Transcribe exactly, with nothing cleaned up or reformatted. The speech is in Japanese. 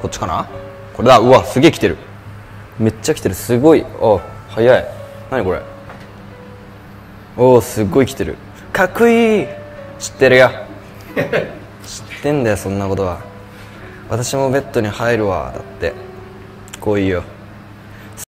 こっちかな。これだ。うわ、すげえ来てる。めっちゃ来てる。すごい。あ、早い。何これ。おお、すっごい来てる。かっこいい。知ってるよ。知ってんだよ、そんなことは。私もベッドに入るわ。だってこういいよ。